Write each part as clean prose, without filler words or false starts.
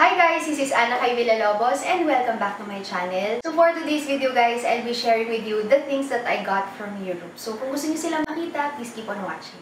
Hi guys, this is Ana Kay Villalobos and welcome back to my channel. So for today's video guys, I'll be sharing with you the things that I got from Europe. So kung gusto niyo silang makita, please keep on watching.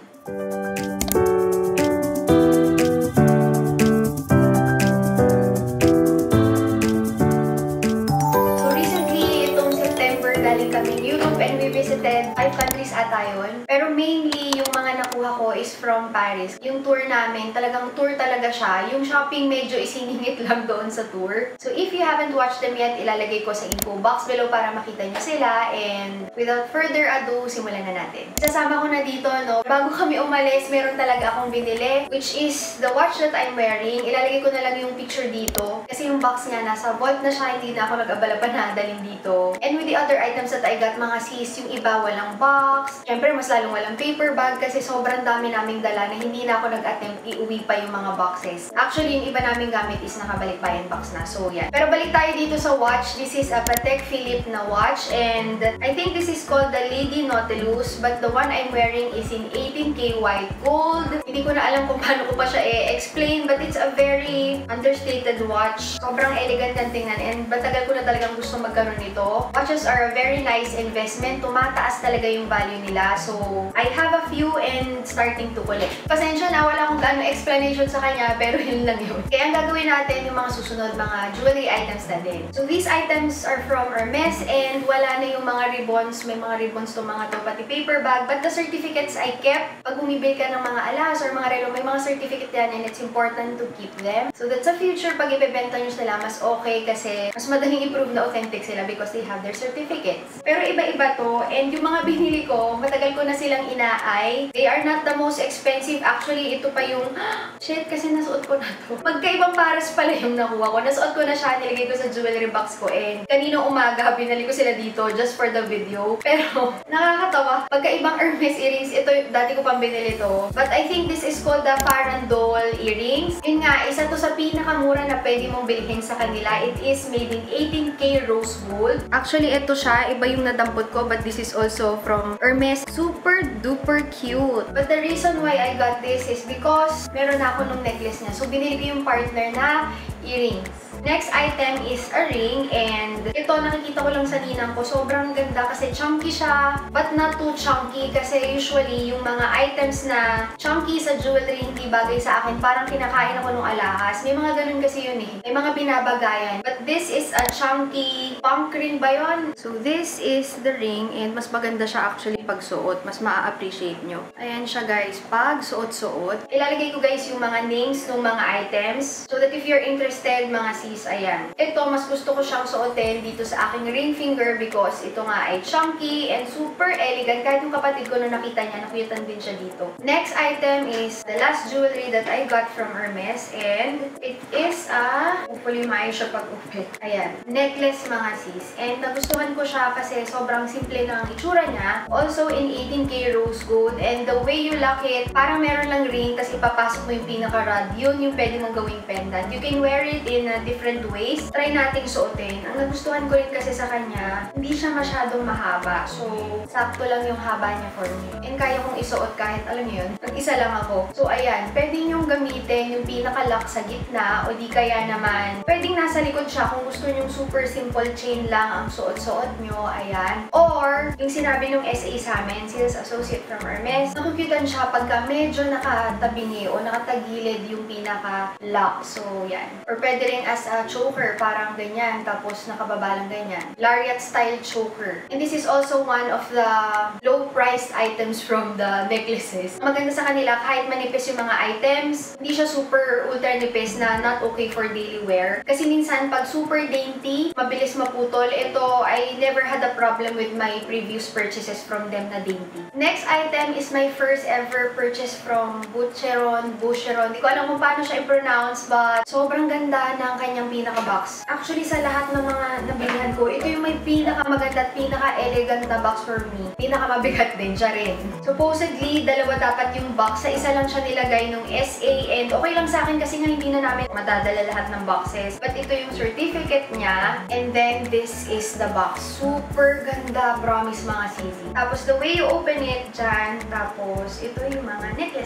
So recently, itong September, galing kami Europe and we visited 5 countries ata yun. Pero mainly, yung mga nakuha ko is from Paris. Yung tour namin, talagang tour talaga siya. Yung shopping medyo isiningit lang doon sa tour. So if you haven't watched them yet, ilalagay ko sa info box below para makita nyo sila. And without further ado, simulan na natin. Sasama ko na dito, no? Bago kami umalis, meron talaga akong binili, which is the watch that I'm wearing. Ilalagay ko na lang yung picture dito. Kasi yung box niya, nasa vault na siya, hindi na ako nag-abala pa na dalhin dito. And with the other items that I got, mga sis, yung iba walang box. Siyempre, mas lalong walang paper bag kasi sobrang dami naming dala na hindi na ako nag-attempt iuwi pa yung mga boxes. Actually, yung iba naming gamit is nakabalik-bayan box na. So, yan. Pero balik tayo dito sa watch. This is a Patek Philippe na watch and I think this is called the Lady Nautilus but the one I'm wearing is in 18K white gold. Hindi ko na alam kung paano ko pa siya i-explain but it's a very understated watch. Sobrang elegant ang tingnan and matagal ko na talagang gusto magkaroon nito. Watches are a very nice investment. Tumataas talaga yung value nila. So, I have a few and starting to collect. Pasensya na, wala akong gaano explanation sa kanya pero yun lang yun. Kaya ang gagawin natin yung mga susunod, mga jewelry items na din. So, these items are from Hermes and wala na yung mga ribbons. May mga ribbons to mga to, pati paper bag. But the certificates I kept. Pag bumibili ka ng mga alas or mga relo, may mga certificate yan and it's important to keep them. So, that's a future pag ibebenta nyo sila, mas okay kasi mas madaling i-prove na authentic sila because they have their certificates. Pero iba-iba to and yung mga binili ko, matagal ko na silang inaay. They are not the most expensive. Actually, ito pa yung shit, kasi nasuot ko na to. Magkaibang pares pala yung nakuha ko. Nasuot ko na siya, nilagay ko sa jewelry box ko and kanino umaga, binali ko sila dito just for the video. Pero, nakakatawa. Pagkaibang Hermes earrings, ito dati ko pang binili to. But I think this is called the Farandole earrings. Yun nga, isa to sa pinakamura na pwede mong bilhin sa kanila. It is made in 18K rose gold. Actually, ito siya. Iba yung nadampot ko but this is also from Hermes. Super duper cute. But the reason why I got this is because meron na ako nung necklace niya. So, binili ko yung partner na earrings. Next item is a ring and ito nakikita ko lang sa ninang ko. Sobrang ganda kasi chunky siya but not too chunky kasi usually yung mga items na chunky sa jewelry hindi bagay sa akin. Parang kinakain ako nung alahas. May mga ganun kasi yun eh. May mga binabagayan. But this is a chunky punk ring ba yun? So this is the ring and mas maganda siya actually pag suot. Mas maa-appreciate nyo. Ayan siya guys. Pag suot-suot. Ilalagay ko guys yung mga names ng mga items so that if you're interested mga ayan. Ito, mas gusto ko siyang suotin dito sa aking ring finger because ito nga ay chunky and super elegant. Kahit yung kapatid ko nung nakita niya, nakuyutan din siya dito. Next item is the last jewelry that I got from Hermes and it is a, hopefully maayos siya pag-upit. Ayan. Necklace mga sis. And nagustuhan ko siya kasi sobrang simple ng itsura niya. Also in 18K rose gold and the way you lock it, parang meron lang ring tapos ipapasok mo yung pinaka-rod. Yun yung pwede mong gawing pendant. You can wear it in a different ways. Try nating suotin. Ang nagustuhan ko rin kasi sa kanya, hindi siya masyadong mahaba. So, sakto lang yung haba niya for me. And kaya kong isuot kahit, alam niyo yun, mag-isa lang ako. So, ayan. Pwede niyong gamitin yung pinaka-lock sa gitna o di kaya naman, pwedeng nasa likod siya kung gusto niyong super simple chain lang ang suot-suot niyo. Ayan. Or, yung sinabi nung SA sa amin, sales associate from Hermes, nakukyutan siya pagka medyo nakatabingi o nakatagilid yung pinaka-lock. So, yan. Or pwede rin as a choker, parang ganyan, tapos nakababa lang ganyan. Lariat style choker. And this is also one of the low-priced items from the necklaces. Maganda sa kanila, kahit manipis yung mga items, hindi siya super ultra nipis na not okay for daily wear. Kasi minsan, pag super dainty, mabilis maputol. Ito, I never had a problem with my previous purchases from them na dainty. Next item is my first ever purchase from Boucheron. Hindi ko alam kung paano siya i-pronounce, but sobrang ganda ng kanyang pinaka-box. Actually, sa lahat ng mga nabilihan ko, ito yung may pinaka-maganda at pinaka-elegant na box for me. Pinaka-mabigat din siya rin. Supposedly, dalawa dapat yung box. Sa isa lang siya nilagay nung SA and okay lang sa akin kasi nga hindi na namin madadala lahat ng boxes. But ito yung certificate niya and then this is the box. Super ganda, promise mga sisi. Tapos the way you open it dyan, tapos ito yung mga necklaces.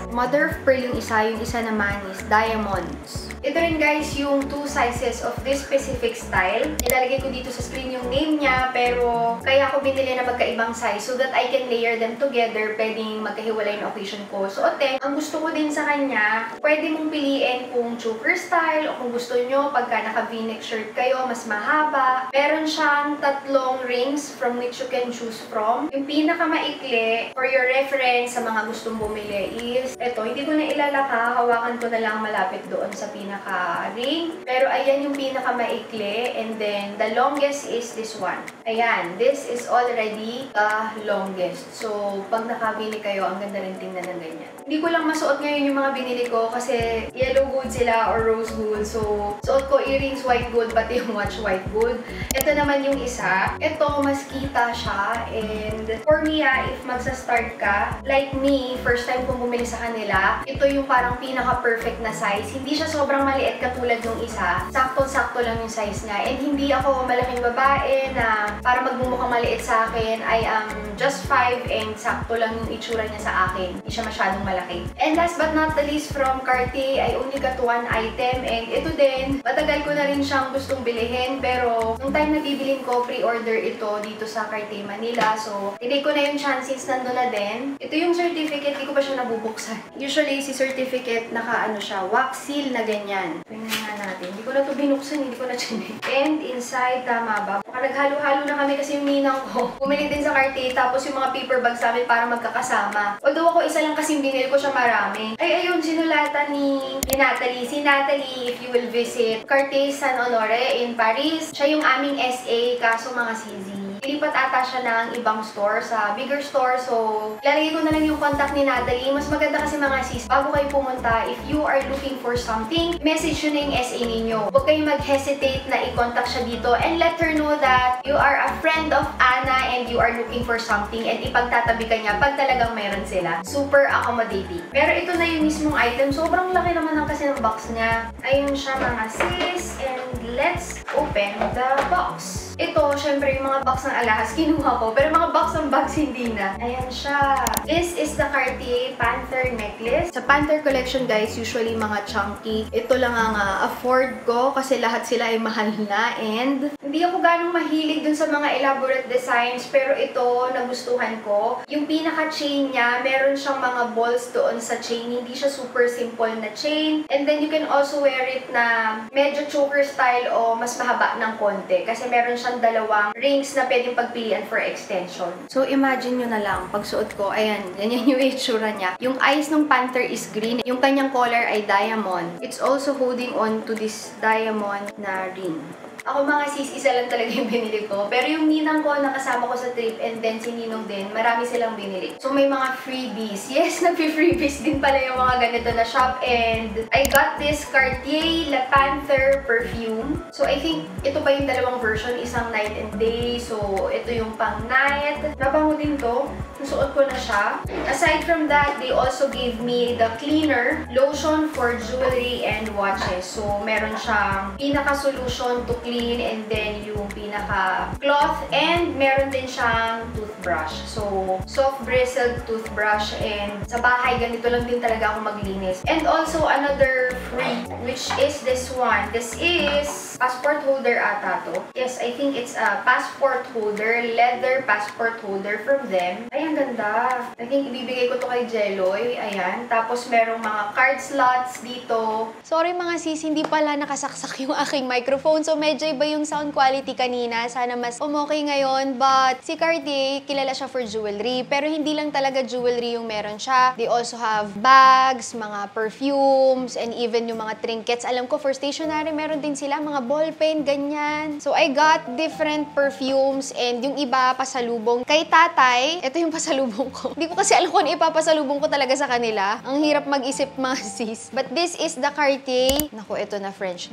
Mother of pearl yung isa naman is diamonds. Ito rin guys yung 2 sizes of this specific style. Nilalagay ko dito sa screen yung name niya, pero kaya ako binili na magkaibang size so that I can layer them together. Pwedeng magkahiwalay yung occasion ko suotin. Ang gusto ko din sa kanya, pwede mong piliin kung choker style o kung gusto nyo pagka naka v-neck shirt kayo, mas mahaba. Meron siyang 3 rings from which you can choose from. Yung pinakamaikli, for your reference sa mga gustong bumili is, ito, hindi ko na ilalaka, hawakan ko na lang malapit doon sa pinaka-ring. Pero ayan yung pinakamaikli, and then the longest is this one. Ayan, this is already the longest. So, pag nakabili kayo, ang ganda rin tingnan ng ganyan. Hindi ko lang masuot ngayon yung mga binili ko kasi yellow gold sila or rose gold. So, suot ko earrings white gold, pati yung watch white gold. Ito naman yung isa. Ito, mas kita siya. And for me, if magsa-start ka, like me, first time kong bumili sa kanila, ito yung parang pinaka-perfect na size. Hindi siya sobrang maliit katulad yung isa. Sakto-sakto lang yung size niya. And hindi ako malaking babae na para magmumukhang maliit sa akin. I am just 5 and sakto lang yung itsura niya sa akin. Hindi siya masyadong malaki. And last but not the least, from Cartier, I only got 1 item. And ito din, matagal ko na rin siyang gustong bilihin. Pero nung time na bibilin ko, pre-order ito dito sa Cartier Manila. So, tinake ko na yung chance since nandun na din. Ito yung certificate, hindi ko pa siya nabubuksan. Usually, si certificate, naka-ano siya, wax seal na ganyan. Tingnan nga natin. Hindi ko na ito binuksan, hindi ko na chinik. And inside, tama ba? Baka naghalo-halo na kami kasi yung ninang ko. Bumili din sa Cartier, tapos yung mga paper bags namin para magkakasama. Although ako isa lang kasi binili ko siya marami. Ay, ayun, sinulatan ni Natalie. Si Natalie, if you will visit Cartier Saint Honoré in Paris, siya yung aming SA, kaso mga CZ. Ilipat ata siya ng ibang store, sa bigger store. So, lalagay ko na lang yung contact ni Natalie. Mas maganda kasi mga sis, bago kayo pumunta, if you are looking for something, message yun na yung SA ninyo. Huwag kayong mag-hesitate na i-contact siya dito and let her know that you are a friend of Anna and you are looking for something and ipagtatabi ka niya pag talagang meron sila. Super accommodating. Pero ito na yung mismong item. Sobrang laki naman ng kasi ng box niya. Ayun siya mga sis. And let's open the box. Ito, syempre, yung mga box ng alahas, kinuha ko. Pero mga box ng bags, hindi na. Ayan siya. This is the Cartier Panther necklace. Sa Panther collection, guys, usually mga chunky. Ito lang ang afford ko kasi lahat sila ay mahal na. And hindi ako ganong mahilig dun sa mga elaborate designs. Pero ito, nagustuhan ko. Yung pinaka-chain niya, meron siyang mga balls doon sa chain. Hindi siya super simple na chain. And then, you can also wear it na medyo choker style o mas mahaba ng konti. Kasi meron siyang dalawang rings na pwedeng pagpilian for extension. So, imagine nyo na lang, pag suot ko, ayan, ganyan yung itsura niya. Yung eyes ng Panther is green. Yung kanyang collar ay diamond. It's also holding on to this diamond na ring. Ako mga sis, isa lang talaga yung binili ko. Pero yung ninang ko, nakasama ko sa trip, and then si Ninong din, marami silang binili. So may mga freebies. Yes, nag-freebies din pala yung mga ganito na shop. And I got this Cartier La Panther perfume. So I think ito pa yung dalawang version, isang night and day. So ito yung pang night. Nabango din to. Nasuot ko na siya. Aside from that, they also gave me the cleaner lotion for jewelry and watches. So meron siyang pinaka-solution to clean, and then yung pinaka-cloth, and meron din siyang toothbrush. So, soft bristled toothbrush, and sa bahay, ganito lang din talaga ako maglinis. And also, another free, which is this one. This is passport holder ata to. Yes, I think it's a passport holder, leather passport holder from them. Ay, ang ganda. I think ibibigay ko to kay Jeloy. Ayan. Tapos, merong mga card slots dito. Sorry mga sis, hindi pala nakasaksak yung aking microphone. So, medyo iba yung sound quality kanina. Sana mas umokay ngayon. But, si Cartier, kilala siya for jewelry. Pero hindi lang talaga jewelry yung meron siya. They also have bags, mga perfumes, and even yung mga trinkets. Alam ko, for stationery, meron din sila mga ballpen, ganyan. So, I got different perfumes, and yung iba, pasalubong. Kay tatay, ito yung pasalubong ko. Hindi ko kasi alam kung ano ipapasalubong ko talaga sa kanila. Ang hirap mag-isip mga sis. But this is the Cartier. Naku, ito na French.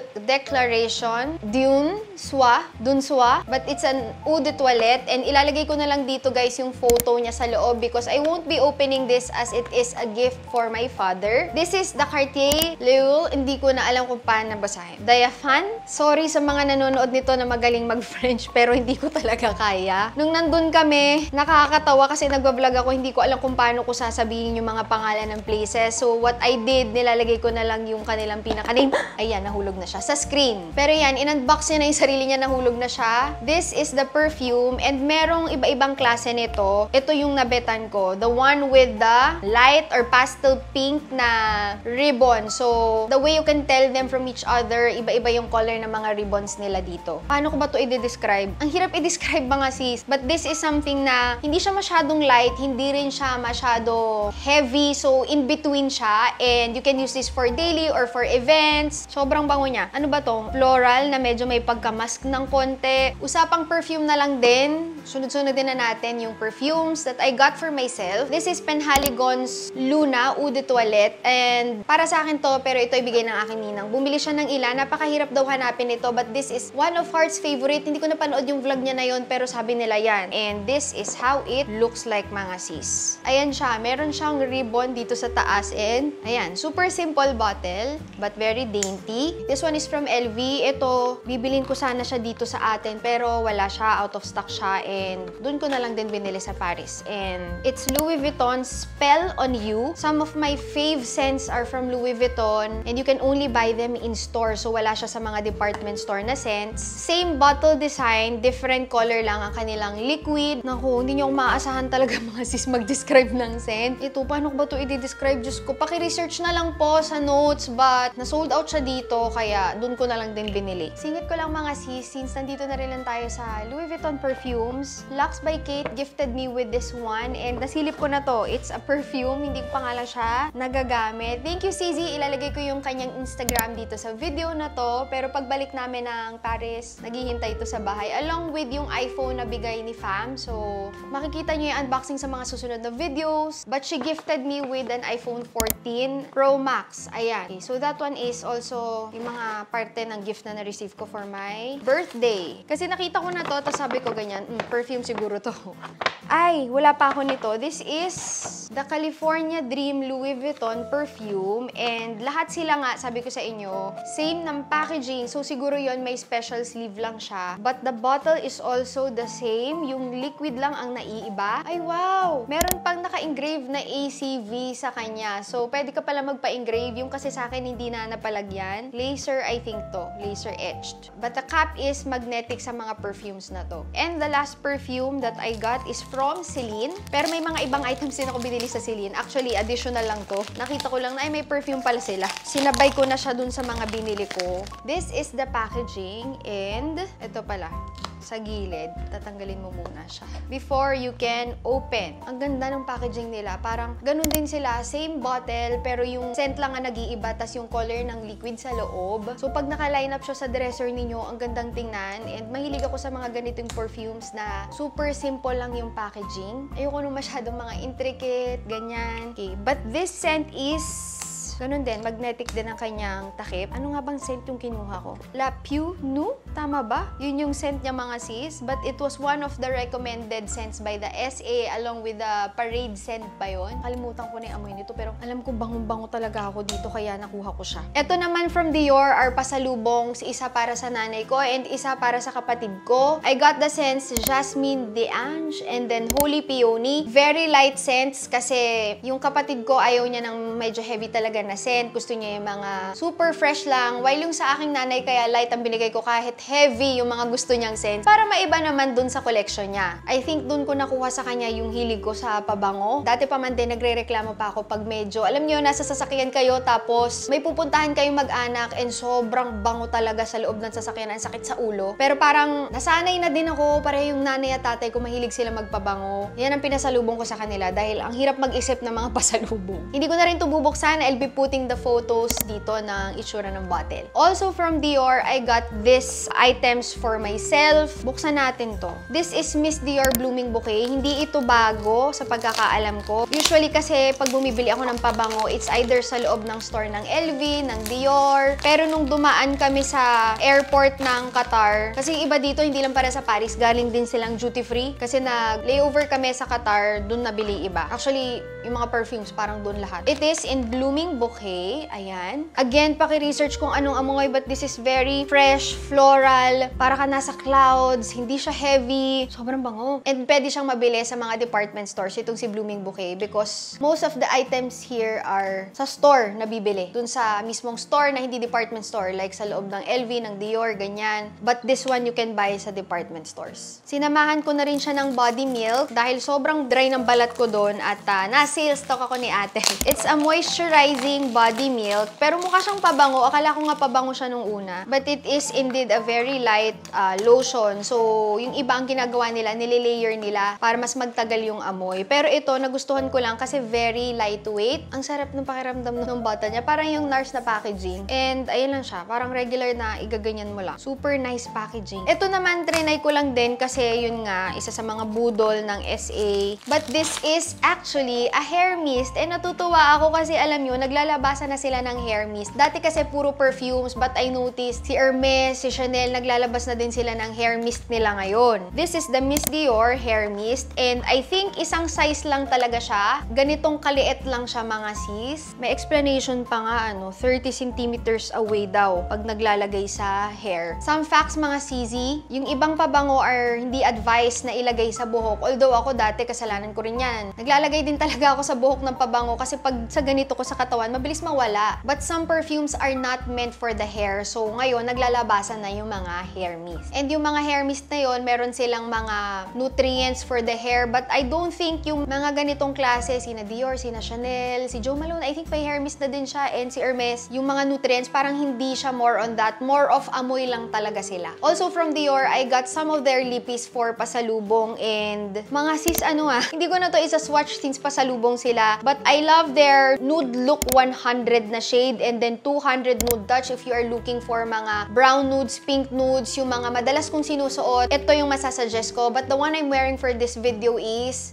Declaration Dune Soie. But it's an eau de toilette. And ilalagay ko na lang dito, guys, yung photo niya sa loob because I won't be opening this as it is a gift for my father. This is the Cartier Leul, hindi ko na alam kung paano basahin. Diaphan? Sorry sa mga nanonood nito na magaling mag-French, pero hindi ko talaga kaya. Nung nandun kami, nakakatawa kasi nagbablog ako, hindi ko alam kung paano ko sasabihin yung mga pangalan ng places. So, what I did, nilalagay ko na lang yung kanilang pinaka-name. Ayan, nahulog na siya sa screen. Pero yan, in-unbox niya na yung sarili niya, nahulog na siya. This is the perfume, and merong iba-ibang klase nito. Ito yung nabetan ko. The one with the light or pastel pink na ribbon. So, the way you can tell them from each other, iba-iba yung color ng mga ribbons nila dito. Paano ko ba ito i-describe? Ang hirap i-describe mga sis. But this is something na hindi siya masyadong light, hindi rin siya masyado heavy. So, in between siya. And you can use this for daily or for events. Sobrang bango niya. Ano ba to? Floral na medyo may pagkamask ng konti. Usapang perfume na lang din. Sunod-sunod din na natin yung perfumes that I got for myself. This is Penhaligon's Luna Eau de Toilette. And para sa akin to, pero ito ibigay ng aking ninang. Bumili siya ng ilan. Napakahirap daw hanapin ito. But this is one of Heart's favorite. Hindi ko napanood yung vlog niya na yon, pero sabi nila yan. And this is how it looks like, mga sis. Ayan siya. Meron siyang ribbon dito sa taas. And ayan, super simple bottle, but very dainty. This one is from LV. Ito, bibilin ko sana siya dito sa atin, pero wala siya. Out of stock siya. And dun ko na lang din binili sa Paris. And it's Louis Vuitton Spell on You. Some of my fave scents are from Louis Vuitton, and you can only buy them in store. So wala siya sa mga department store na scents. Same bottle design, different color lang ang kanilang liquid. Naku, hindi niyo maasahan talaga mga sis mag-describe ng scent. Ito, paano ko ba ito i-describe? Diyos ko, paki-research na lang po sa notes, but na-sold out siya dito, kaya dun ko na lang din binili. Singit ko lang mga sis, since nandito na rin lang tayo sa Louis Vuitton perfumes. Lux by Kate gifted me with this one, and nasilip ko na to. It's a perfume, hindi ko pa nga lang siya nagagamit. Thank you, CZ. Ilalagay ko yung kanyang Instagram dito sa video na to, pero pagbalik namin ng Paris, naghihintay ito sa bahay, along with yung iPhone na bigay ni Fam. So, makikita nyo yung unboxing sa mga susunod na videos. But she gifted me with an iPhone 14 Pro Max. Ayan. Okay, so that one is also yung mga parte ng gift na na-receive ko for my birthday. Kasi nakita ko na to, tapos sabi ko ganyan, perfume siguro to. Ay, wala pa ako nito. This is the California Dream Louis Vuitton perfume. And lahat sila nga, sabi ko sa inyo, same ng packaging. So siguro yon may special sleeve lang siya. But the bottle is also the same. Yung liquid lang ang naiiba. Ay, wow! Meron pang naka-engrave na ACV sa kanya. So pwede ka pala magpa-engrave. Yung kasi sa akin hindi na napalagyan. Laser, I think to. Laser etched. But the cap is magnetic sa mga perfumes na to. And the last perfume that I got is from Celine. Pero may mga ibang items din ako binili sa Celine. Actually, additional lang to. Nakita ko lang na ay may perfume pala sila. Sinabay ko na siya dun sa mga binili ko. This is the packaging, and ito pala. Sa gilid, tatanggalin mo muna siya before you can open. Ang ganda ng packaging nila. Parang ganun din sila. Same bottle, pero yung scent lang ang nag-iiba, tas yung color ng liquid sa loob. So, pag naka-line up siya sa dresser ninyo, ang gandang tingnan. And mahilig ako sa mga ganitong perfumes na super simple lang yung packaging. Ayoko nung masyadong mga intricate, ganyan. Okay, but this scent is ganun din, magnetic din ang kanyang takip. Ano nga bang scent yung kinuha ko? La Peau Nou? Tama ba? Yun yung scent niya, mga sis. But it was one of the recommended scents by the SA along with the Parade scent pa yun. Kalimutan ko na yung amoy nito, pero alam ko bangong-bango talaga ako dito, kaya nakuha ko siya. Ito naman from Dior are pasalubong, isa para sa nanay ko and isa para sa kapatid ko. I got the scents Jasmine d'Ange and then Holy Peony. Very light scents kasi yung kapatid ko ayaw niya ng medyo heavy talaga na scent. Gusto niya yung mga super fresh lang. While yung sa aking nanay, kaya light ang binigay ko kahit heavy yung mga gusto niyang scent. Para maiba naman dun sa collection niya. I think dun ko nakuha sa kanya yung hilig ko sa pabango. Dati pa man din, nagre-reklamo pa ako pag medyo, alam niyo, nasa sasakyan kayo tapos may pupuntahan kayong mag-anak and sobrang bango talaga sa loob ng sasakyan. Ang sakit sa ulo. Pero parang nasanay na din ako. Pareho yung nanay at tatay ko, mahilig sila magpabango. Yan ang pinasalubong ko sa kanila dahil ang hirap mag-isip ng mga pasalubong. Hindi ko na rin ito bubuksan. I'll be putting the photos dito ng itsura ng bottle. Also from Dior, I got this items for myself. Buksan natin to. This is Miss Dior Blooming Bouquet. Hindi ito bago sa pagkakaalam ko. Usually kasi pag bumibili ako ng pabango, it's either sa loob ng store ng LV, ng Dior. Pero nung dumaan kami sa airport ng Qatar, kasi iba dito, hindi lang para sa Paris, galing din silang duty free. Kasi nag-layover kami sa Qatar, dun nabili iba. Actually, yung mga perfumes, parang doon lahat. It is in Blooming Bouquet. Ayan. Again, paki-research kung anong amoy, but this is very fresh, floral, para ka nasa clouds, hindi siya heavy, sobrang bango. And pwede siyang mabili sa mga department stores, itong si Blooming Bouquet, because most of the items here are sa store na bibili. Dun sa mismong store na hindi department store, like sa loob ng LV, ng Dior, ganyan. But this one, you can buy sa department stores. Sinamahan ko na rin siya ng body milk dahil sobrang dry ng balat ko doon at na-sales stock ako ni ate. It's a moisturizing body milk, pero mukha siyang pabango. Akala ko nga pabango siya nung una. But it is indeed a very light lotion. So, yung iba ang ginagawa nila, nililayer nila para mas magtagal yung amoy. Pero ito, nagustuhan ko lang kasi very lightweight. Ang sarap ng pakiramdam ng bottle niya. Parang yung NARS na packaging. And ayun lang siya. Parang regular na igaganyan mo lang. Super nice packaging. Ito naman, trinay ko lang din kasi yun nga, isa sa mga budol ng SA. But this is actually a hair mist. And natutuwa ako kasi alam nyo, naglalabasan na sila ng hair mist. Dati kasi puro perfumes, but I noticed si Hermes, si Chanel, naglalabas na din sila ng hair mist nila ngayon. This is the Miss Dior hair mist. And I think isang size lang talaga siya. Ganitong kaliit lang siya, mga sis. May explanation pa nga, 30 centimeters away daw pag naglalagay sa hair. Some facts, mga sizi, yung ibang pabango are hindi advised na ilagay sa buhok. Although ako dati, kasalanan ko rin yan. Naglalagay din talaga ako sa buhok ng pabango kasi pag sa ganito ko sa katawan, mabilis mawala. But some perfumes are not meant for the hair. So ngayon, naglalabasan na yung mga hair mist. And yung mga hair mist na yon, meron silang mga nutrients for the hair. But I don't think yung mga ganitong klase, sina Dior, sina Chanel, si Jo Malone, I think may hair mist na din siya, and si Hermes, yung mga nutrients, parang hindi siya more on that. More of amoy lang talaga sila. Also from Dior, I got some of their lippies for pasalubong, and mga sis, hindi ko na to isa-swatch since pasalubong sila, but I love their Nude Look 100 na shade, and then 200 Nude Touch if you are looking for mga brown nudes, pink nudes, yung mga madalas kong sinusuot. Ito yung masasuggest ko, but the one I'm wearing for this video is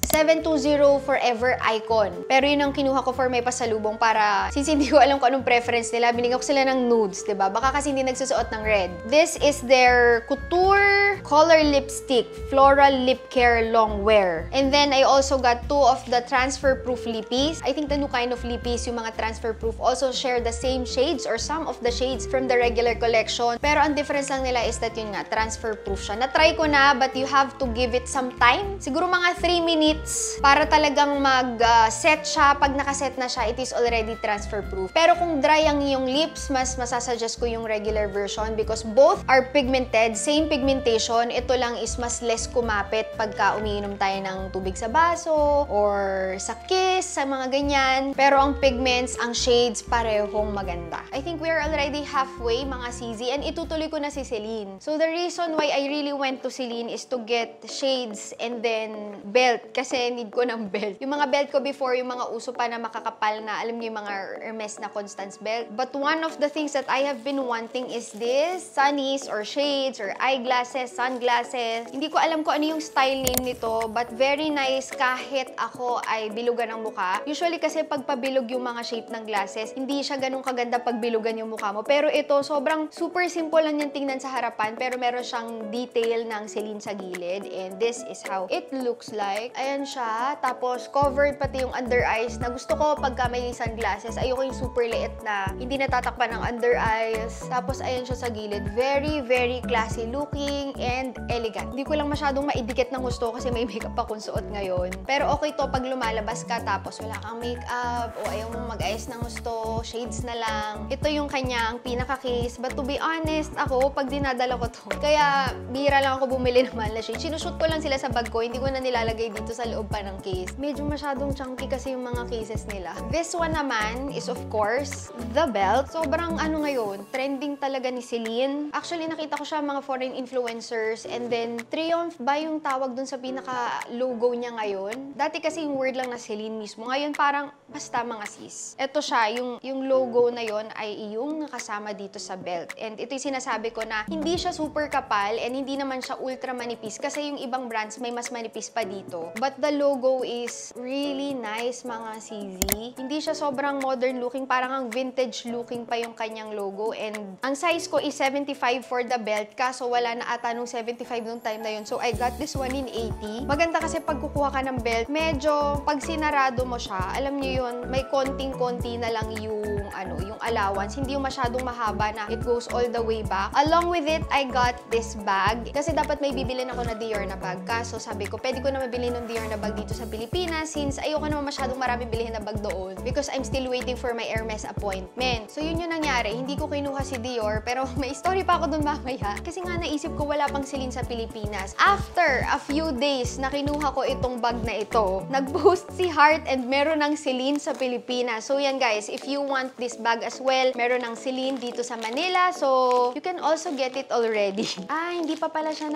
720 Forever Icon. Pero yun ang kinuha ko for may pasalubong para, since hindi ko alam kung anong preference nila, binigyan ko sila ng nudes, diba? Baka kasi hindi nagsusuot ng red. This is their Couture Color Lipstick Floral Lip Care Long Wear. And then, I also got 2 of the transfer-proof lippies. I think the new kind of lippies, yung mga transfer-proof, also share the same shades or some of the shades from the regular collection. Pero ang difference lang nila is that yun nga, transfer-proof siya. Na-try ko na, but you have to give it some time. Siguro mga 3 minutes para talagang mag-set siya. Pag nakaset na siya, it is already transfer-proof. Pero kung dry ang iyong lips, mas masasuggest ko yung regular version because both are pigmented, same pigmentation. Ito lang is mas less kumapit pagka umiinom tayo ng tubig sa baso or sa kiss, sa mga ganyan. Pero ang pigments, ang shades, parehong maganda. I think we are already halfway, mga CZ, and itutuloy ko na si Celine. So the reason why I really went to Celine is to get shades and then belt, kasi need ko ng belt. Yung mga belt ko before, yung mga uso pa na makakapal na, alam niyo yung mga Hermes na Constance belt. But one of the things that I have been wanting is this sunnies or shades or eyeglasses, sunglasses. Hindi ko alam kung ano yung style name nito, but very nice kahit ako ay bilugan ng mukha. Usually kasi pag pabilog yung mga shape ng glasses, hindi siya ganun kaganda pag bilugan yung mukha mo. Pero ito, sobrang super simple lang yung tingnan sa harapan, pero meron siyang detail ng Celine sa gilid. And this is how it looks like. Ayan siya. Tapos, covered pati yung under eyes na gusto ko pagka may sunglasses. Ayoko yung super liit na hindi natatakpan ng under eyes. Tapos, ayan siya sa gilid. Very, very classy looking and elegant. Hindi ko lang masyadong maidikit ng gusto kasi may makeup akong suot ngayon. Pero okay to pag lumalabas ka tapos wala kang makeup o ayaw mong mag-ayos ng gusto, shades na lang. Ito yung kanyang pinaka-case. But to be honest, ako, pag dinadala ko to, kaya bihira lang ako bumili naman na shade. Sinushoot ko lang sila sa bag ko, hindi ko na nilalagay dito sa loob pa ng case. Medyo masyadong chunky kasi yung mga cases nila. This one naman is of course, the belt. Sobrang ngayon, trending talaga ni Celine. Actually, nakita ko siya mga foreign influencers and then Triumph ba yung tawag dun sa pinaka-logo niya ngayon? Dati kasi yung word lang na Celine mismo. Ngayon parang basta mga sis. Ito siya, yung logo na yon ay yung nakasama dito sa belt. And ito yung sinasabi ko na hindi siya super kapal and hindi naman siya ultra manipis kasi yung ibang brands may mas manipis pa dito. But the logo is really nice, mga CZ. Hindi siya sobrang modern looking, parang ang vintage looking pa yung kanyang logo. And ang size ko is 75 for the belt, kaso wala na ata nung 75 nung time na yun. So I got this one in 80. Maganda kasi pag kukuha ka ng belt, medyo pag sinarado mo siya, alam niyo yun, may konting-konti na lang yung allowance. Hindi yung masyadong mahaba na it goes all the way back. Along with it, I got this bag. Kasi dapat may bibilin ako na Dior na bag. Kaso sabi ko, pwede ko na mabili ng Dior na bag dito sa Pilipinas since ayoko naman masyadong marami bilhin na bag doon because I'm still waiting for my Hermes appointment. So yun yung nangyari. Hindi ko kinuha si Dior pero may story pa ako doon mamaya. Kasi nga naisip ko wala pang Celine sa Pilipinas. After a few days na kinuha ko itong bag na ito, nag-post si Heart and meron ng Celine sa Pilipinas. So yan guys, if you want this bag as well, meron ng Celine dito sa Manila. So you can also get it already. Hindi pa pala siya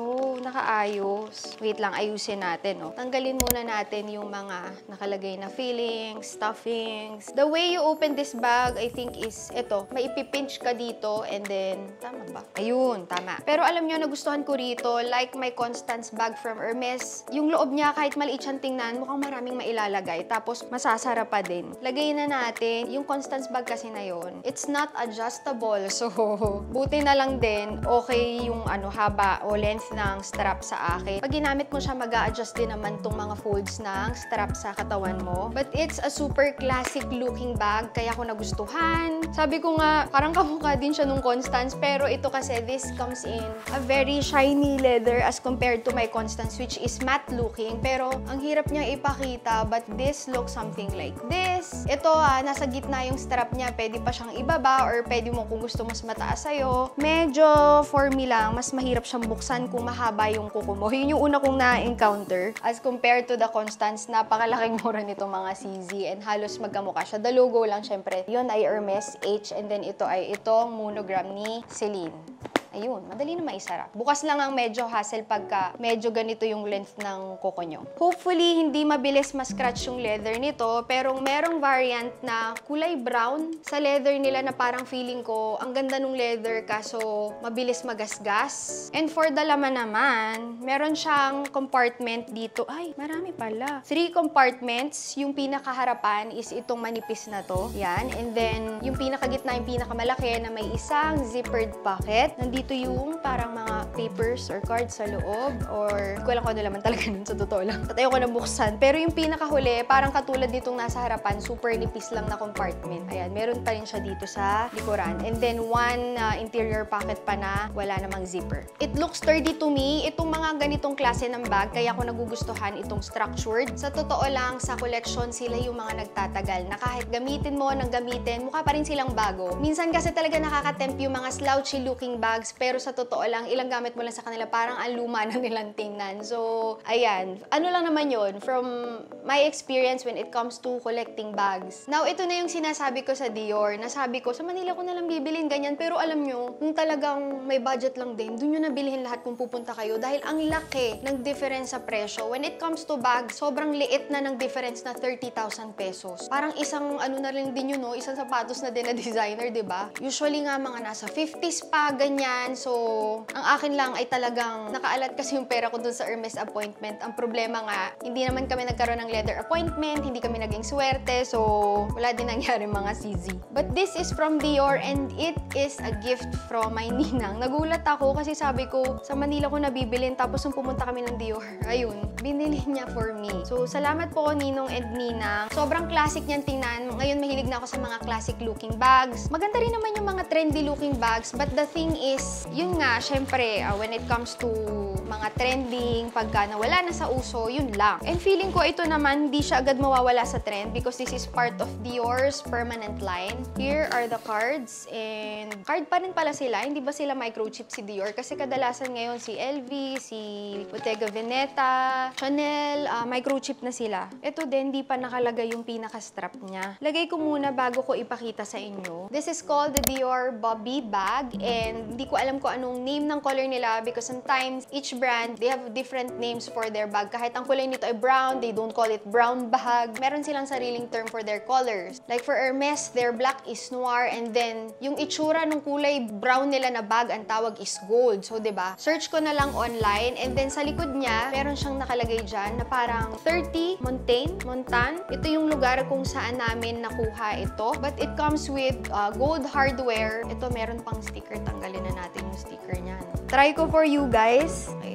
nakaayos. Wait lang, ayusin natin. Tanggalin muna natin yung mga nakalagay na fillings, stuffings. The way you open this bag, I think is ito. May ipipinch ka dito and then, tama ba? Ayun, tama. Pero alam nyo, nagustuhan ko rito, like my Constance bag from Hermes, yung loob niya kahit maliit siyang tingnan, mukhang maraming mailalagay. Tapos, masasara pa din. Lagay na natin, yung Constance bag kasi na yon, it's not adjustable. So, buti na lang din, okay yung haba o length ng strap sa akin. Pag ginamit mo siya, mag-a-adjust din naman tong mga folds ng strap sa katawan mo. But it's a super classic looking bag, kaya ko nagustuhan. Sabi ko nga, parang kamukha din siya nung Constance, pero ito kasi, this comes in a very shiny leather as compared to my Constance, which is matte looking. Pero, ang hirap niya ipakita, but this looks something like this. Ito, nasa gitna yung strap niya, pwede pa siyang ibaba, or pwede mo kung gusto mas mataas sa'yo. Medyo, for me lang, mas mahirap siyang buksan kung mahaba yung kuko mo. Yun yung una kong na-encounter. As compared to the Constance, napakalaking mura nito mga CZ, and halos magkamukha siya. The logo lang, syempre. Yun ay Hermes H, and then ito ay itong monogram ni Celine. Ayun, madali na maisara. Bukas lang ang medyo hassle pagka medyo ganito yung length ng kuko nyo. Hopefully, hindi mabilis ma-scratch yung leather nito, pero merong variant na kulay brown sa leather nila na parang feeling ko, ang ganda nung leather kaso mabilis magasgas. And for the laman naman, meron siyang compartment dito. Ay, marami pala. 3 compartments. Yung pinakaharapan is itong manipis na to. Yan. And then, yung pinakagitna, yung pinakamalaki na may isang zippered pocket. Nandito yung parang mga papers or cards sa loob, or hindi ko alam kung ano laman talaga nun sa totoo lang. At ayoko na buksan. Pero yung pinakahuli, parang katulad nitong nasa harapan, super nipis lang na compartment. Ayan, meron pa rin siya dito sa likuran. And then one interior pocket pa na wala namang zipper. It looks sturdy to me. Itong mga ganitong klase ng bag, kaya ko nagugustuhan itong structured. Sa totoo lang, sa collection, sila yung mga nagtatagal na kahit gamitin mo ng gamitin, mukha pa rin silang bago. Minsan kasi talaga nakakatempt yung mga slouchy looking bags, pero sa totoo lang, ilang gamit mo lang sa kanila, parang ang luma na nilang tingnan. So, ayan. Ano lang naman yun, from my experience when it comes to collecting bags. Now, ito na yung sinasabi ko sa Dior. Nasabi ko, sa Manila ko na lang bibilin, ganyan. Pero alam nyo, kung talagang may budget lang din, dun nyo na bilhin lahat kung pupunta kayo. Dahil ang laki ng difference sa presyo. When it comes to bag, sobrang liit na ng difference na 30,000 pesos. Parang isang ano na rin din yun, no? Isang sapatos na din na designer, diba? Usually nga mga nasa 50s pa, ganyan. So, ang akin lang ay talagang nakaalat kasi yung pera ko dun sa Hermes appointment. Ang problema nga, hindi naman kami nagkaroon ng leather appointment, hindi kami naging swerte, so wala din nangyari mga CZ. But this is from Dior and it is a gift from my ninang. Nagulat ako kasi sabi ko, sa Manila ko nabibilin, tapos nung pumunta kami ng Dior, ayun, binili niya for me. So, salamat po Ninong and Ninang. Sobrang classic niyan tingnan. Ngayon mahilig na ako sa mga classic looking bags. Maganda rin naman yung mga trendy looking bags, but the thing is, yun nga, syempre, when it comes to mga trending, pagka nawala na sa uso, yun lang. And feeling ko ito naman, hindi siya agad mawawala sa trend because this is part of Dior's permanent line. Here are the cards, and card pa rin pala sila. Hindi ba sila microchip si Dior? Kasi kadalasan ngayon si LV, si Bottega Veneta, Chanel, microchip na sila. Ito din, hindi pa nakalagay yung pinaka-strap niya. Lagay ko muna bago ko ipakita sa inyo. This is called the Dior Bobby Bag, and hindi ko alam kung anong name ng color nila because sometimes each brand, they have different names for their bag. Kahit ang kulay nito ay brown, they don't call it brown bag. Meron silang sariling term for their colors. Like for Hermes, their black is noir, and then yung itsura ng kulay brown nila na bag, ang tawag is gold. So, diba? Search ko na lang online, and then sa likod niya, meron siyang nakalagay dyan na parang 30 Montan. Ito yung lugar kung saan namin nakuha ito. But it comes with gold hardware. Ito, meron pang sticker. Tanggalin na natin yung sticker niyan. Try ko for you guys. Ayan.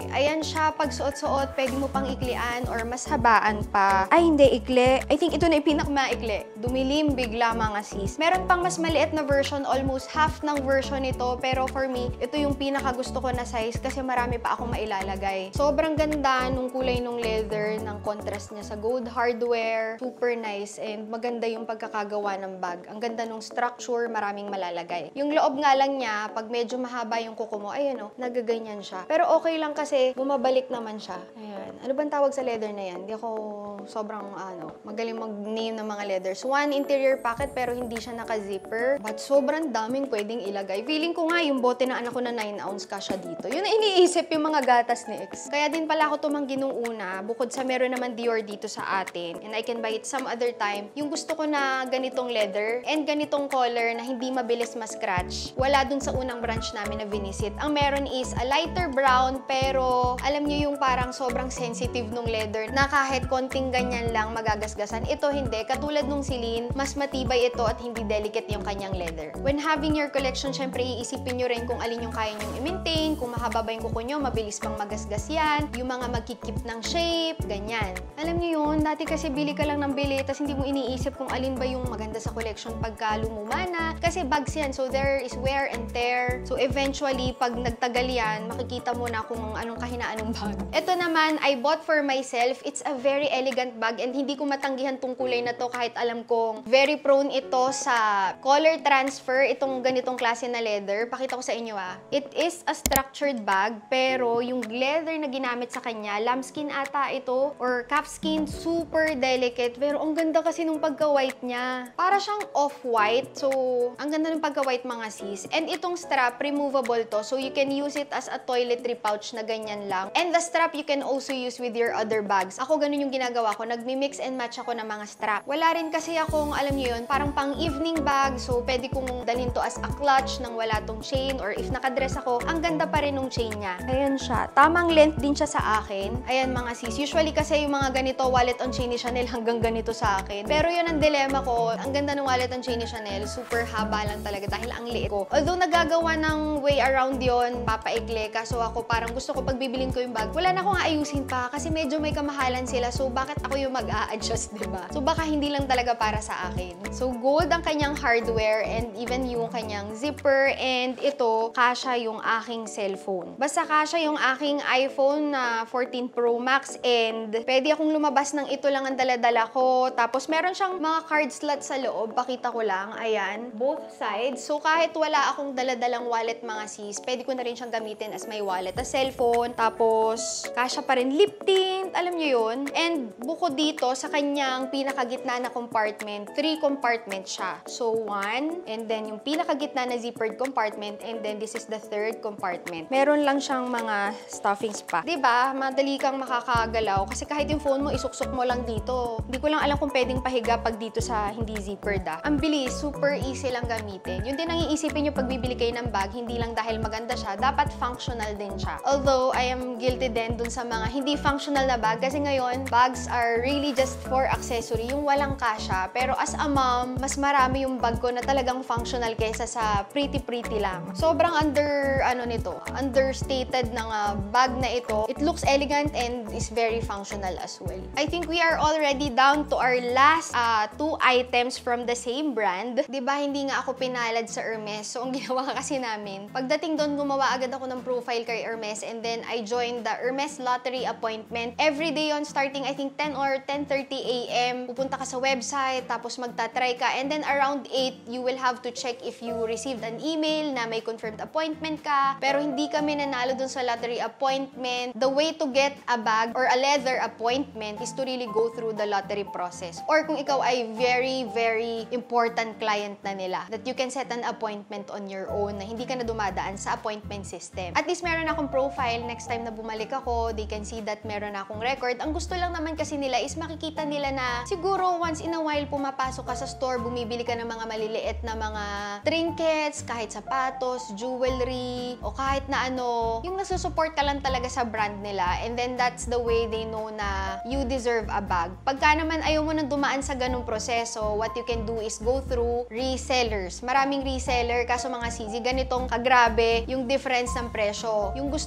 Ayan siya, pag suot-suot, pwede mo pang iklian or mas habaan pa. Ay, hindi, ikli. I think ito na yung pinakamaikli. Dumilim bigla mga sis. Meron pang mas maliit na version, almost half ng version nito. Pero for me, ito yung pinakagusto ko na size kasi marami pa akong mailalagay. Sobrang ganda nung kulay nung leather, ng contrast niya sa gold hardware. Super nice and maganda yung pagkakagawa ng bag. Ang ganda nung structure, maraming malalagay. Yung loob nga lang niya, pag medyo mahaba yung kuko mo, ayan o, nagaganyan siya. Pero okay lang kasi bumabalik naman siya. Ayan. Ano bang tawag sa leather na yan? Hindi ako sobrang magaling mag-name ng mga leathers. One interior pocket pero hindi siya naka-zipper. But sobrang daming pwedeng ilagay. Feeling ko nga yung bote ng anak ko na 9 ounce kasya dito. Yun na iniisip yung mga gatas ni X. Kaya din pala ako tumanggi nung una, bukod sa meron naman Dior dito sa atin, and I can buy it some other time, yung gusto ko na ganitong leather and ganitong color na hindi mabilis ma-scratch. Wala dun sa unang branch namin na vinisit. Ang meron is a lighter brown pero alam niyo yung parang sobrang sensitive nung leather na kahit konting ganyan lang magagasgasan. Ito hindi. Katulad nung Celine, mas matibay ito at hindi delicate yung kanyang leather. When having your collection, syempre iisipin nyo rin kung alin yung kaya nyong i-maintain, kung mahaba ba yung kuko nyo, mabilis pang magasgas yan, yung mga magkikip ng shape, ganyan. Alam niyo yun, dati kasi bili ka lang ng bili, tas hindi mo iniisip kung alin ba yung maganda sa collection pagka lumuma na. Kasi bags yan, so there is wear and tear. So eventually, pag nagtagal yan, makikita mo na kung anong kahinaan ng bag. Ito naman, I bought for myself. It's a very elegant bag and hindi ko matanggihan tong kulay na to kahit alam kong very prone ito sa color transfer, itong ganitong klase na leather. Pakita ko sa inyo It is a structured bag, pero yung leather na ginamit sa kanya, lambskin ata ito, or calfskin, super delicate. Pero ang ganda kasi nung pagka-white niya. Para siyang off-white. So, ang ganda ng pagka-white mga sis. And itong strap, removable to. So, you can use it as a toiletry pouch na ganyan lang. And the strap, you can also use with your other bags. Ako ganun yung ginagawa ko. Nagmi-mix and match ako ng mga strap. Wala rin kasi akong, alam niyo yun, parang pang-evening bag. So, pwede kong dalhin to as a clutch nang wala tong chain. Or if nakadress ako, ang ganda pa rin nung chain niya. Ayan siya. Tamang length din siya sa akin. Ayan mga sis. Usually kasi yung mga ganito, wallet on chain ni Chanel hanggang ganito sa akin. Pero yun ang dilemma ko. Ang ganda ng wallet on chain ni Chanel. Super haba lang talaga dahil ang liit ko. Although nagagawa ng way around yon, papaikli. Kaso ako parang gusto ko pag bibilin ko yung bag, wala na akong ayusin pa kasi medyo may kamahalan sila. So bakit ako yung mag-a-adjust, diba? So baka hindi lang talaga para sa akin. So gold ang kanyang hardware and even yung kanyang zipper, and ito, kasya yung aking cellphone. Basta kasya yung aking iPhone na 14 Pro Max, and pwede akong lumabas ng ito lang ang dala-dala ko. Tapos meron siyang mga card slot sa loob. Pakita ko lang. Ayan. Both sides. So kahit wala akong dala-dalang wallet mga sis, pwede ko na rin siyang gamitin as my wallet. A cellphone. Tapos kasya pa rin lip tint. Alam niyo yun. And bukod dito sa kanyang pinakagitna na compartment, 3 compartments siya. So 1, and then yung pinakagitna na zippered compartment, and then this is the 3rd compartment. Meron lang siyang mga stuffings pa. Diba? Madali kang makakagalaw kasi kahit yung phone mo, isuksok mo lang dito. Hindi ko lang alam kung pwedeng pahiga pag dito sa hindi zippered Ang bilis, super easy lang gamitin. Yun din ang iisipin nyo pag bibili kayo ng bag, hindi lang dahil maganda siya, dapat functional din siya. Although, I am guilty din dun sa mga hindi functional na bag kasi ngayon, bags are really just for accessory, yung walang kasya. Pero as a mom, mas marami yung bag ko na talagang functional kaysa sa pretty-pretty lang. Sobrang understated ng bag na ito. It looks elegant and is very functional as well. I think we are already down to our last 2 items from the same brand. Diba, hindi nga ako pinalad sa Hermes. So, ang ginawa kasi namin, pagdating doon, gumawa agad ako ng profile kay Hermes, and then I joined the Hermes lottery appointment. Every day on starting, I think 10 or 10:30 a.m. Pupunta ka sa website, tapos magta-try ka, and then around 8, you will have to check if you received an email na may confirmed appointment ka. Pero hindi kami nanalo dun sa lottery appointment. The way to get a bag or a leather appointment is to really go through the lottery process. Or kung ikaw ay very, very important client na nila, that you can set an appointment on your own na hindi ka na dumadaan sa appointment system. At least meron akong profile. Next time na bumalik ako, they can see that meron akong record. Ang gusto lang naman kasi nila is makikita nila na siguro once in a while pumapasok ka sa store, bumibili ka ng mga maliliit na mga trinkets, kahit sapatos, jewelry, o kahit na ano, yung nasusupport ka lang talaga sa brand nila, and then that's the way they know na you deserve a bag. Pagka naman ayaw mo nang dumaan sa ganung proseso, what you can do is go through resellers. Maraming reseller, kaso mga sisi, ganitong kagrabe yung difference ng presyo. Yung gusto ko na bag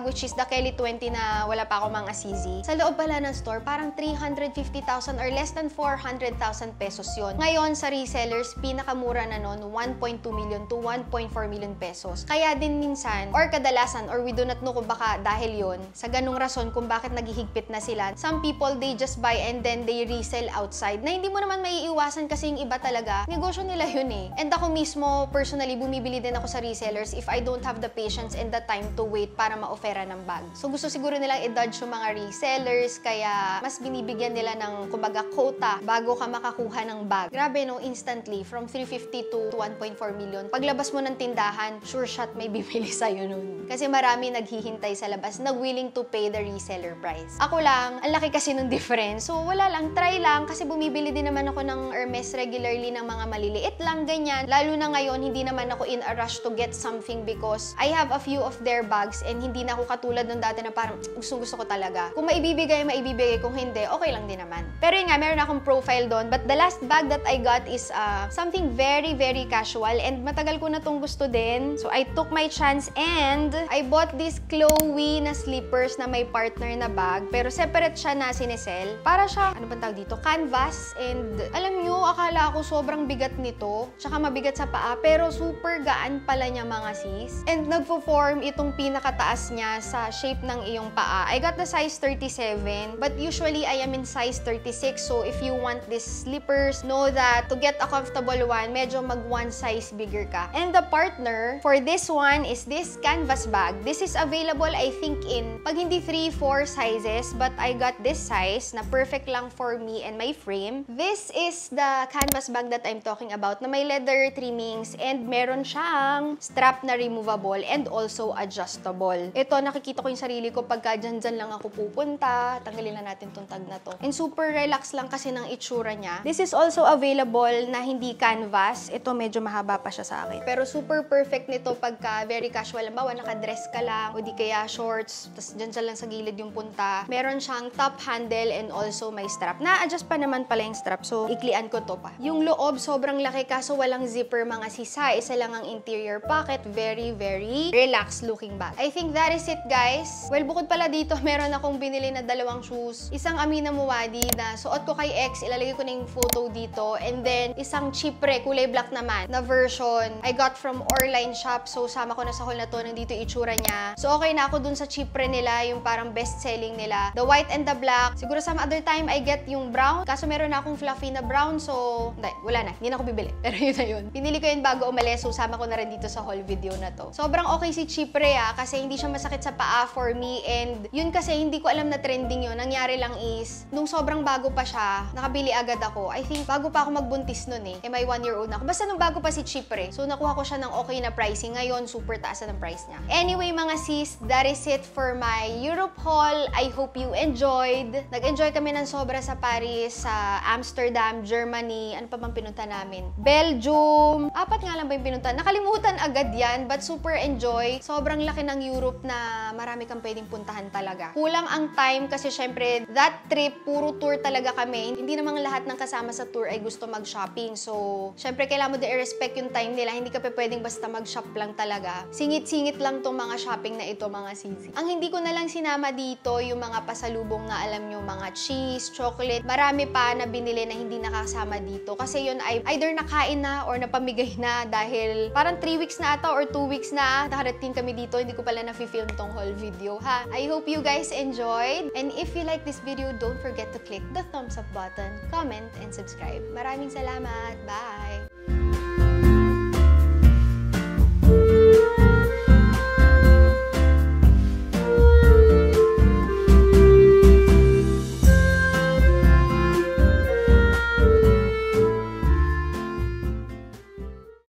bag, which is the Kelly 20 na wala pa ako mga CZ. Sa loob pala ng store, parang 350,000 or less than 400,000 pesos yon. Ngayon, sa resellers, pinakamura na nun, 1.2 million to 1.4 million pesos. Kaya din minsan, or kadalasan, or we do not know kung baka dahil yon, sa ganung rason kung bakit naghihigpit na sila. Some people, they just buy and then they resell outside, na hindi mo naman maiiwasan kasi yung iba talaga, negosyo nila yun eh. And ako mismo, personally, bumibili din ako sa resellers if I don't have the patience and the time to wait para ma-offera ng bag. So gusto siguro nilang i-dodge yung mga resellers, kaya mas binibigyan nila ng kumbaga quota bago ka makakuha ng bag. Grabe no, instantly, from 350 to 1.4 million. Paglabas mo ng tindahan, sure shot may bibili sa'yo nun. Kasi marami naghihintay sa labas na willing to pay the reseller price. Ako lang, ang laki kasi ng difference. So wala lang, try lang kasi bumibili din naman ako ng Hermes regularly ng mga maliliit lang, ganyan. Lalo na ngayon, hindi naman ako in a rush to get something because I have a few of their bags and hindi na ako katulad nung dati na parang gusto ko talaga. Kung maibibigay, kung hindi, okay lang din naman. Pero yun nga, meron akong profile doon. But the last bag that I got is something very, very casual and matagal ko na tong gusto din. So I took my chance and I bought this Chloe na slippers na may partner na bag. Pero separate siya na sinesell. Para siya, ano bang tawag dito? Canvas. And alam nyo, akala ko sobrang bigat nito. Tsaka mabigat sa paa. Pero super gaan pala niya mga sis. And nagpo-form itong pinakataas niya sa shape ng iyong paa. I got the size 37. But usually, I am in size 36. So if you want these slippers, know that to get a comfortable one, medyo mag one size bigger ka. And the partner for this one is this canvas bag. This is available, I think, in pag hindi 3-4 sizes, but I got this size na perfect lang for me and my frame. This is the canvas bag that I'm talking about na may leather trimmings and meron siyang strap na removable and also adjustable. Ito, nakikita ko yung sarili ko pagka dyan lang ako pupunta. Tanggalin na natin tong tag na to. And super relax lang kasi ng itsura niya. This is also available na hindi canvas. Ito, medyo mahaba pa siya sa akin. Pero super perfect nito pagka very casual. Halimbawa, nakadress ka lang o di kaya shorts, tapos dyan lang sa gilid yung punta. Meron siyang top handle and also may strap. Na-adjust pa naman pala yung strap. So, iklian ko to pa. Yung loob, sobrang laki kaso walang zipper mga sisa. Isa lang ang interior pocket. Very, very relaxed looking bag. I think that is it, guys. Well, bukod pala dito, meron akong binili na dalawang shoes. Isang Amina Muwadi na suot ko kay ex. Ilalagay ko na yung photo dito. And then, isang Chipre, kulay black naman, na version. I got from Orline Shop. So, sama ko na sa haul na to. Nandito itsura niya. So, okay na ako dun sa Chipre nila. Yung parang best-selling nila. The white and the black. Siguro some other time, I get yung brown. Kaso meron na akong fluffy na brown. So, hindi, wala na. Hindi na ako bibili. Pero yun na yun. Pinili ko yun bago umalis. So, sama ko na rin dito sa haul video na to. Sobrang okay si Chipre kasi hindi siya masakit sa paa for me. And yun kasi, hindi ko alam na trending yun. Nangyari lang is, nung sobrang bago pa siya, nakabili agad ako. I think, bago pa ako magbuntis nun eh. May 1-year-old na ako. Basta nung bago pa si Chipre. So, nakuha ko siya ng okay na pricing. Ngayon, super taas na ng price niya. Anyway, mga sis, that is it for my Europe haul. I hope you enjoyed. Nag-enjoy kami ng sobra sa Paris, sa Amsterdam, Germany. Ano pa bang pinunta namin? Belgium. 4 nga lang ba yung pinunta? Nakalimutan agad yan, but super enjoy. Sobrang laki ng Europe na marami kang pwedeng puntahan talaga. Kulang ang time kasi syempre, that trip, puro tour talaga kami. Hindi namang lahat ng kasama sa tour ay gusto mag-shopping. So, syempre, kailangan mo din i-respect yung time nila. Hindi ka pa pwedeng basta mag-shop lang talaga. Singit-singit lang tong mga shopping na ito, mga sisi. Ang hindi ko na lang sinama dito, yung mga pasalubong na alam nyo, mga cheese, chocolate. Marami pa na binili na hindi nakasama dito. Kasi yun ay either nakain na or napamigay na dahil parang 3 weeks na ata or 2 weeks na nakarating kami dito. Hindi ko pala na-film tong whole video, ha? I hope you guys enjoyed. And if you like this video, don't forget to click the thumbs up button, comment, and subscribe. Maraming salamat. Bye!